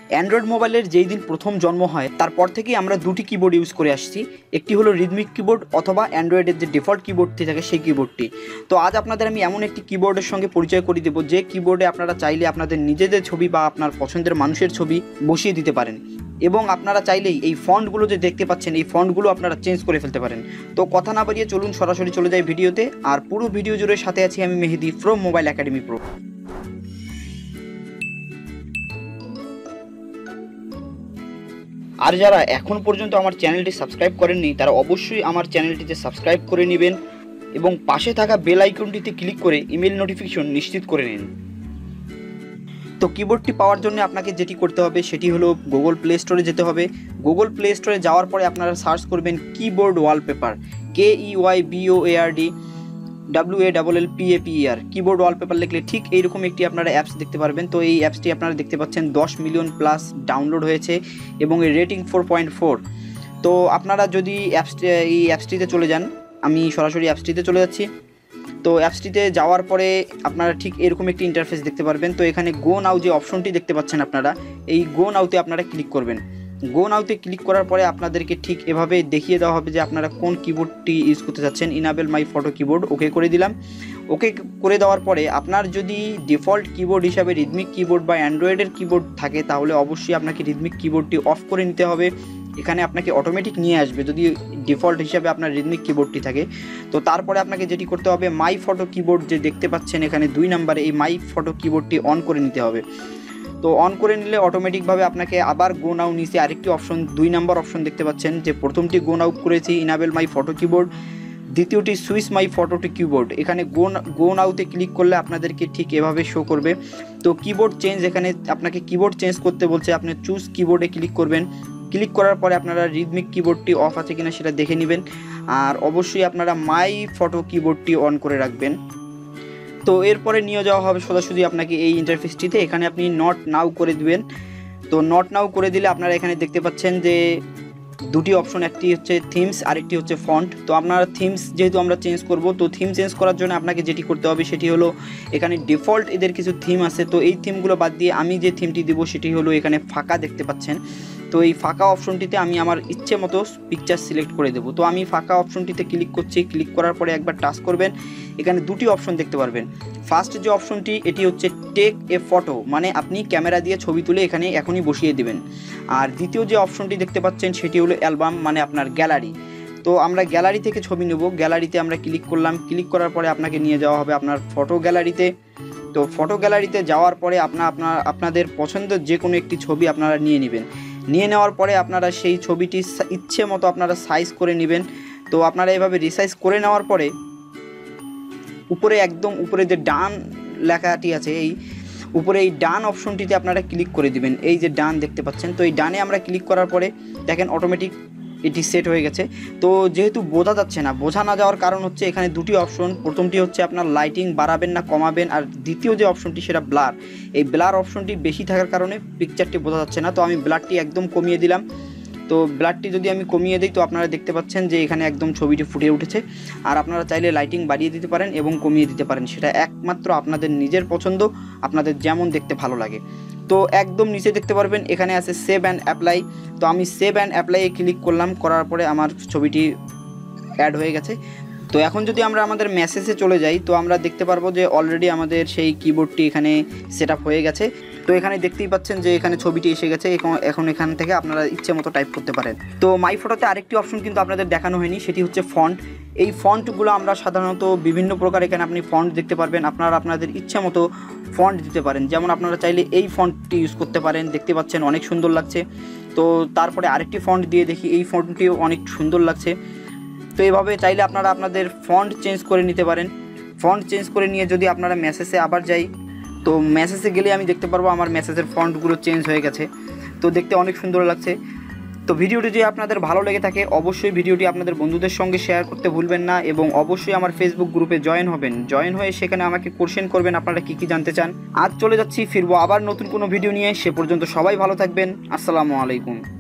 Android মোবাইলের যেই দিন প্রথম জন্ম হয় তারপর থেকেই আমরা দুটি কিবোর্ড ইউজ করে আসছি। একটি হলো রিদমিক কিবোর্ড অথবা অ্যান্ড্রয়েডের যে ডিফল্ট কিবোর্ডটি থাকে সেই কিবোর্ডটি। তো আজ আপনাদের আমি এমন একটি কিবোর্ডের সঙ্গে পরিচয় করিয়ে দেবো যে কিবোর্ডে আপনারা চাইলে আপনাদের নিজেদের ছবি বা আপনার পছন্দের মানুষের ছবি বসিয়ে দিতে পারেন, এবং আপনারা চাইলেই এই ফন্টগুলো যে দেখতে পাচ্ছেন এই ফন্টগুলো আপনারা চেঞ্জ করে ফেলতে পারেন। তো কথা না বাড়িয়ে চলুন সরাসরি চলে যাই ভিডিওতে। আর পুরো ভিডিও জুড়ে সাথে আছি আমি Mehedi from mobile academy pro. আর যারা এখন পর্যন্ত আমার চ্যানেলটি সাবস্ক্রাইব করেননি তারা অবশ্যই আমার চ্যানেলটিতে সাবস্ক্রাইব করে নেবেন এবং পাশে থাকা বেল আইকনটিতে ক্লিক করে ইমেল নোটিফিকেশন নিশ্চিত করে নিন। তো কিবোর্ডটি পাওয়ার জন্য আপনাকে যেটি করতে হবে সেটি হলো গুগল প্লে স্টোরে যেতে হবে। গুগল প্লে স্টোরে যাওয়ার পরে আপনারা সার্চ করবেন keyboard wallpaper, KEYBOARD WALLPAPER, keyboard wallpaper লিখলে ঠিক এইরকম একটি আপনারা অ্যাপস দেখতে পারবেন। তো এই অ্যাপসটি আপনারা দেখতে পাচ্ছেন 10 মিলিয়ন প্লাস ডাউনলোড হয়েছে এবং এর রেটিং 4.4। তো আপনারা যদি এই অ্যাপসটিতে চলে যান, আমি সরাসরি অ্যাপসটিতে চলে যাচ্ছি। তো অ্যাপসটিতে যাওয়ার পরে আপনারা ঠিক এরকম একটি ইন্টারফেস দেখতে পারবেন। তো এখানে গো নাও যে অপশনটি দেখতে পাচ্ছেন আপনারা, এই গো নাওতে আপনারা ক্লিক করবেন। গো নাওতে ক্লিক করার পরে আপনাদেরকে ঠিক এভাবে দেখিয়ে দেওয়া হবে যে আপনারা কোন কিবোর্ডটি ইউজ করতে চাচ্ছেন। Enable my photo keyboard okay করে দিলাম। ওকে করে দেওয়ার পরে আপনার যদি ডিফল্ট কিবোর্ড হিসাবে রিদমিক কিবোর্ড বা অ্যান্ড্রয়েডের কিবোর্ড থাকে তাহলে অবশ্যই আপনাকে রিদমিক কিবোর্ডটি অফ করে নিতে হবে। এখানে আপনাকে অটোমেটিক নিয়ে আসবে যদি ডিফল্ট হিসাবে আপনার রিদমিক কিবোর্ডটি থাকে। তো তারপরে আপনাকে যেটি করতে হবে, মাই ফটো কিবোর্ড যে দেখতে পাচ্ছেন এখানে 2 নম্বরে, এই মাই ফটো কিবোর্ডটি অন করে নিতে হবে। তো অন করে নিলে অটোমেটিকভাবে আপনাকে আবার গো নাও নিচে আরেকটি অপশন 2 নম্বর অপশন দেখতে পাচ্ছেন, যে প্রথমটি গো নাও করেছি ইনাবেল মাই ফটো কিবোর্ড, দ্বিতীয়টি switch my photo to keyboard. এখানে গো নাওতে ক্লিক করলে আপনাদেরকে ঠিক এভাবে শো করবে। তো কিবোর্ড চেঞ্জ, এখানে আপনাকে কিবোর্ড চেঞ্জ করতে বলছে, আপনি চুজ কিবোর্ডে ক্লিক করবেন। ক্লিক করার পরে আপনারা রিদমিক কিবোর্ডটি অফ আছে কিনা সেটা দেখে নেবেন, আর অবশ্যই আপনারা মাই ফটো কিবোর্ডটি অন করে রাখবেন। তো এরপরে নিয়ে যাওয়া হবে সোজাসুজি আপনাকে এই ইন্টারফেসটিতে। এখানে আপনি নট নাও করে দিবেন। তো নট নাও করে দিলে আপনারা এখানে দেখতে পাচ্ছেন যে দুটি অপশন, একটি হচ্ছে থিমস আরেকটি হচ্ছে ফন্ট। তো আপনারা থিমস যেহেতু আমরা চেঞ্জ করব, তো থিম চেঞ্জ করার জন্য আপনাকে যেটি করতে হবে সেটি হলো এখানে ডিফল্ট এদের কিছু থিম আছে। তো এই থিমগুলো বাদ দিয়ে আমি যে থিমটি দিব সেটি হলো এখানে ফাঁকা দেখতে পাচ্ছেন। তো এই ফাঁকা অপশনটিতে আমি আমার ইচ্ছে মতো পিকচার সিলেক্ট করে দেবো। তো আমি ফাঁকা অপশনটিতে ক্লিক করছি। ক্লিক করার পরে একবার টাচ করবেন, এখানে দুটি অপশন দেখতে পারবেন। ফার্স্ট যে অপশনটি এটি হচ্ছে টেক এ ফটো, মানে আপনি ক্যামেরা দিয়ে ছবি তুলে এখানে এখনই বসিয়ে দিবেন। আর দ্বিতীয় যে অপশনটি দেখতে পাচ্ছেন সেটি হলো অ্যালবাম, মানে আপনার গ্যালারি। তো আমরা গ্যালারি থেকে ছবি নেব। গ্যালারিতে আমরা ক্লিক করলাম। ক্লিক করার পরে আপনাকে নিয়ে যাওয়া হবে আপনার ফটো গ্যালারিতে। তো ফটো গ্যালারিতে যাওয়ার পরে আপনাদের পছন্দের যে কোনো একটি ছবি আপনারা নিয়ে নেবেন। নিয়ে নেওয়ার পরে আপনারা সেই ছবিটি ইচ্ছে মতো আপনারা সাইজ করে নেবেন। তো আপনারা এভাবে রিসাইজ করে নেওয়ার পরে উপরে একদম উপরে যে ডান লেখাটি আছে, এই উপরে এই ডান অপশনটিতে আপনারা ক্লিক করে দিবেন। এই যে ডান দেখতে পাচ্ছেন, তো এই ডানে আমরা ক্লিক করার পরে দেখেন অটোমেটিক এটি সেট হয়ে গেছে। তো যেহেতু বোঝা যাচ্ছে না, বোঝা না যাওয়ার কারণ হচ্ছে এখানে দুটি অপশন। প্রথমটি হচ্ছে আপনার লাইটিং বাড়াবেন না কমাবেন, আর দ্বিতীয় যে অপশনটি সেটা ব্লার। এই ব্লার অপশনটি বেশি থাকার কারণে পিকচারটি বোঝা যাচ্ছে না। তো আমি ব্লারটি একদম কমিয়ে দিলাম। তো ব্লারটি যদি আমি কমিয়ে দিই তো আপনারা দেখতে পাচ্ছেন যে এখানে একদম ছবিটি ফুটে উঠেছে। আর আপনারা চাইলে লাইটিং বাড়িয়ে দিতে পারেন এবং কমিয়ে দিতে পারেন, সেটা একমাত্র আপনাদের নিজের পছন্দ, আপনাদের যেমন দেখতে ভালো লাগে। তো একদম নিচে দেখতে পারবেন এখানে আছে সেভ অ্যান্ড অ্যাপ্লাই। তো আমি সেভ অ্যান্ড অ্যাপ্লাইয়ে ক্লিক করলাম, করার পরে আমার ছবিটি অ্যাড হয়ে গেছে। তো এখন যদি আমরা আমাদের মেসেজে চলে যাই তো আমরা দেখতে পারবো যে অলরেডি আমাদের সেই কিবোর্ডটি এখানে সেট আপ হয়ে গেছে। তো এখানে দেখতেই পাচ্ছেন যে এখানে ছবিটি এসে গেছে। এখন এখান থেকে আপনারা ইচ্ছে মতো টাইপ করতে পারেন। তো মাই ফটোতে আরেকটি অপশন কিন্তু আপনাদের দেখানো হয়নি, সেটি হচ্ছে ফন্ট। এই ফন্টগুলো আমরা সাধারণত বিভিন্ন প্রকার, এখানে আপনি ফন্ট দেখতে পারবেন। আপনারা আপনাদের ইচ্ছে মতো ফন্ট দিতে পারেন, যেমন আপনারা চাইলে এই ফন্টটি ইউজ করতে পারেন, দেখতে পাচ্ছেন অনেক সুন্দর লাগছে। তো তারপরে আরেকটি ফন্ট দিয়ে দেখি, এই ফন্টটিও অনেক সুন্দর লাগছে। তো এইভাবে চাইলে আপনারা আপনাদের ফন্ট চেঞ্জ করে নিতে পারেন। ফন্ট চেঞ্জ করে নিয়ে যদি আপনারা মেসেজে আবার যাই, তো মেসেজে গেলে আমি দেখতে পারবো আমার মেসেজের ফন্টগুলো চেঞ্জ হয়ে গেছে। তো দেখতে অনেক সুন্দর লাগছে। তো ভিডিওটি যদি আপনাদের ভালো লেগে থাকে অবশ্যই ভিডিওটি আপনাদের বন্ধুদের সঙ্গে শেয়ার করতে ভুলবেন না, এবং অবশ্যই আমার ফেসবুক গ্রুপে জয়েন হবেন। জয়েন হয়ে সেখানে আমাকে কোশ্চেন করবেন আপনারা কী কী জানতে চান। আজ চলে যাচ্ছি, ফিরবো আবার নতুন কোনো ভিডিও নিয়ে। সে পর্যন্ত সবাই ভালো থাকবেন। আসসালামু আলাইকুম।